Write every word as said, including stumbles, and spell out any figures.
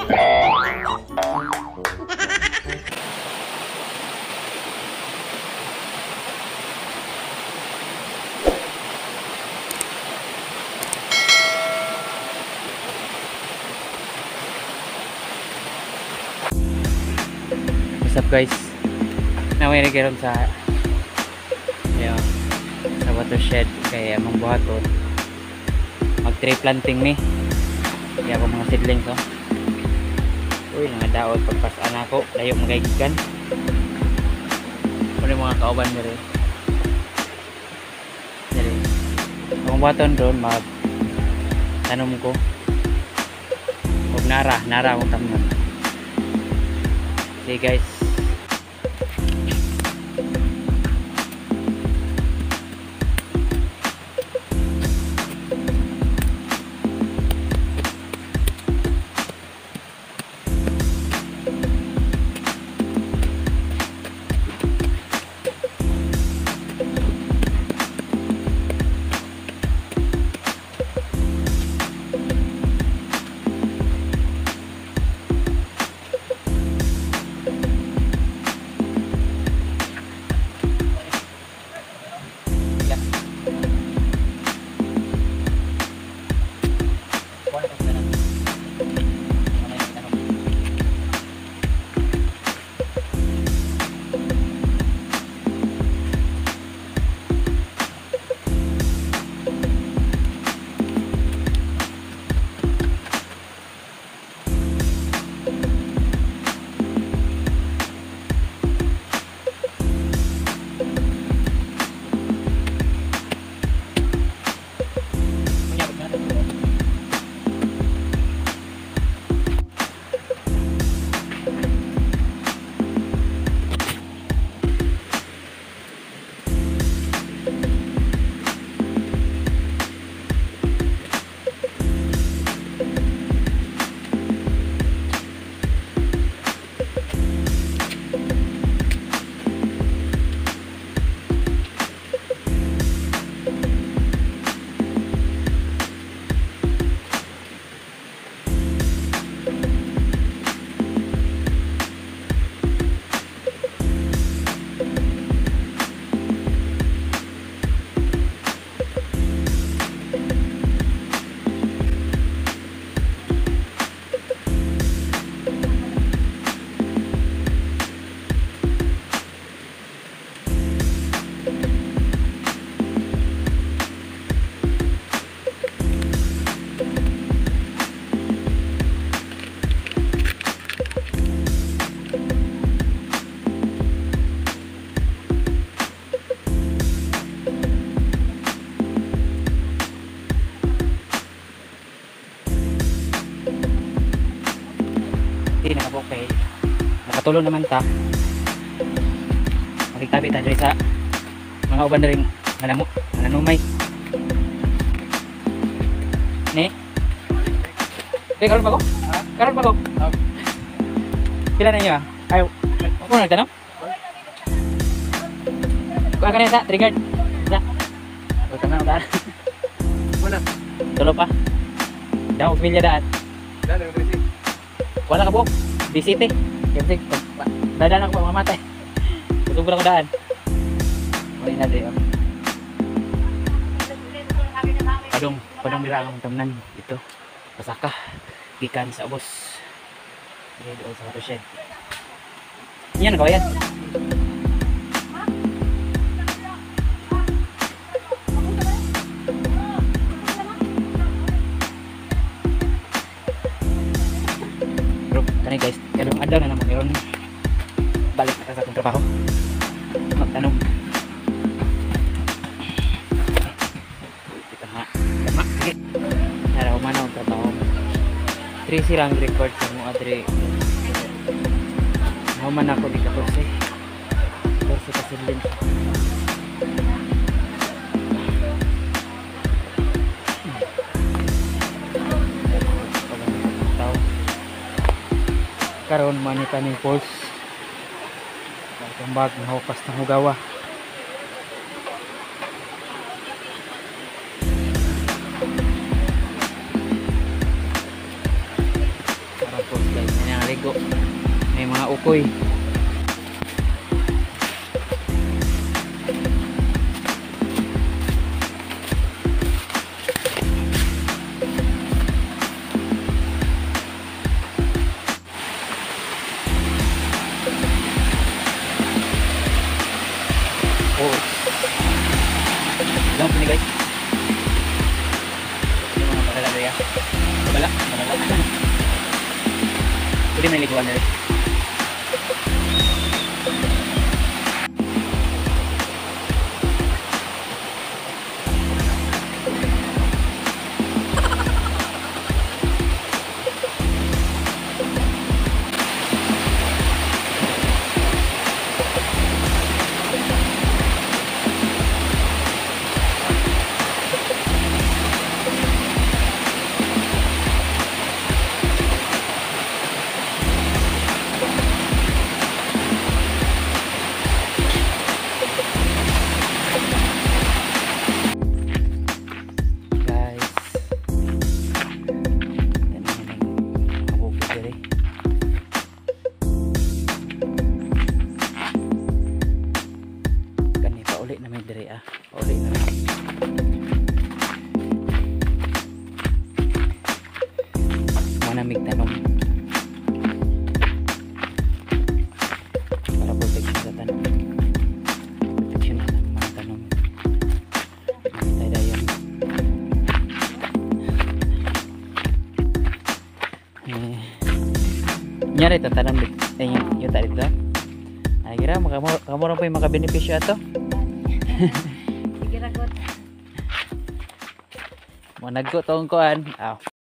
What's up guys? Naway na karon sa ayan, sa watershed kaya among buhaton mag tree planting ni kaya ako mga seedlings oh. Uy mga daot pagpasaan ako layo magaigikan ano yung mga kauban nila nila among buhaton doon mag tanom ko huwag nara nara akong tamnan. See guys. Okay. Nakatulong naman ta. Magitabi ta diri sa mga uban na rin nanamo, nanumay. Ni? Di karon ba ko? Karon ba ko? Pila na niyo ah? Ay, ako nagtanong? Kuha ka na sa triggered. Sa. Huwag ka na ulaan. Muna. Tulo pa. Daw, pilya daan. Daan, daan, wala ka buok. D C T. Kasi dadaan ako mamamatay. Sobrang daan. Wala na din. Padong, padong nila ang tamnan ito. Pasaka gikan sa ubos. Dito sa watershed. Yan ko yan. Kani guys, kadang ada na naman yun. Balik na sa akong trabaho. Magtanong. Kita nga. Tama. Naraw man ang trabaho. Three silang record sa mga adre. Naman ako di katorse. Torse kasilin. Karon man ni kaning pulse kambag ng hukas ng hugawa para pulse guys. ligo. May mga ukoy. Oh. Lang po ni guys. Yung mga parala daya. Bala, bala. Pwede may liguan na rin. Pauli na may dire ah. Pauli na may. Manamig tanom. Para protection sa tanom. Protection na ng mga tanom. Tayo dayon. Eh. Nyari ito tanam dito. Eh, yung, yung talit doon. Ay, kira, kamu kamu po yung makabenepisyo ato. Sige ragot. Mo nagko tong kuan. Aw.